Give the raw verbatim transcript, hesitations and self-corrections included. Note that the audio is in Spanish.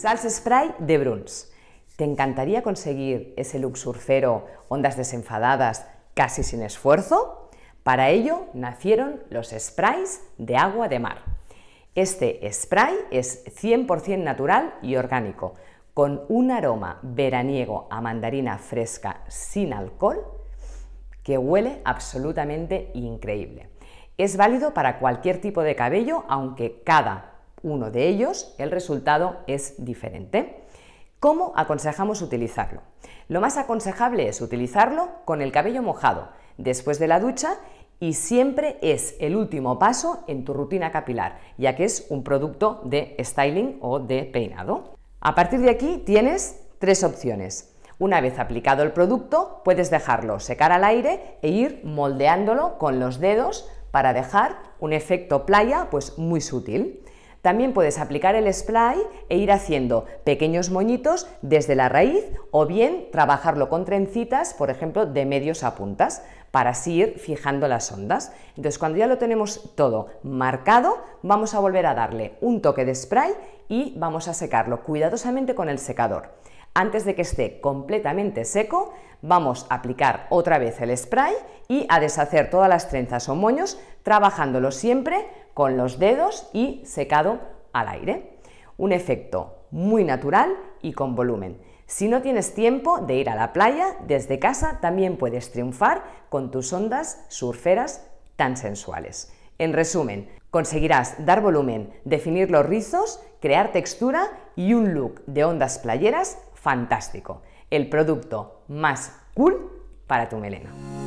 Salsa Spray de Bruns. ¿Te encantaría conseguir ese look surfero, ondas desenfadadas, casi sin esfuerzo? Para ello nacieron los sprays de agua de mar. Este spray es cien por cien natural y orgánico, con un aroma veraniego a mandarina fresca sin alcohol que huele absolutamente increíble. Es válido para cualquier tipo de cabello, aunque cada uno de ellos el resultado es diferente. ¿Cómo aconsejamos utilizarlo? Lo más aconsejable es utilizarlo con el cabello mojado, después de la ducha, y siempre es el último paso en tu rutina capilar, ya que es un producto de styling o de peinado. A partir de aquí tienes tres opciones. Una vez aplicado el producto, puedes dejarlo secar al aire e ir moldeándolo con los dedos para dejar un efecto playa pues muy sutil. También puedes aplicar el spray e ir haciendo pequeños moñitos desde la raíz o bien trabajarlo con trencitas, por ejemplo, de medios a puntas, para así ir fijando las ondas. Entonces, cuando ya lo tenemos todo marcado, vamos a volver a darle un toque de spray y vamos a secarlo cuidadosamente con el secador. Antes de que esté completamente seco, vamos a aplicar otra vez el spray y a deshacer todas las trenzas o moños, trabajándolo siempre con los dedos y secado al aire. Un efecto muy natural y con volumen. Si no tienes tiempo de ir a la playa, desde casa también puedes triunfar con tus ondas surferas tan sensuales. En resumen, conseguirás dar volumen, definir los rizos, crear textura y un look de ondas playeras fantástico. El producto más cool para tu melena.